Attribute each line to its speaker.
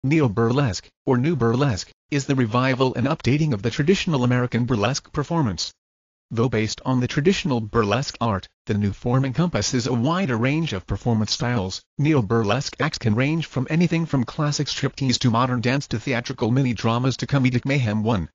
Speaker 1: Neo-burlesque, or new burlesque, is the revival and updating of the traditional American burlesque performance. Though based on the traditional burlesque art, the new form encompasses a wider range of performance styles. Neo-burlesque acts can range from anything from classic striptease to modern dance to theatrical mini-dramas to comedic mayhem. 1.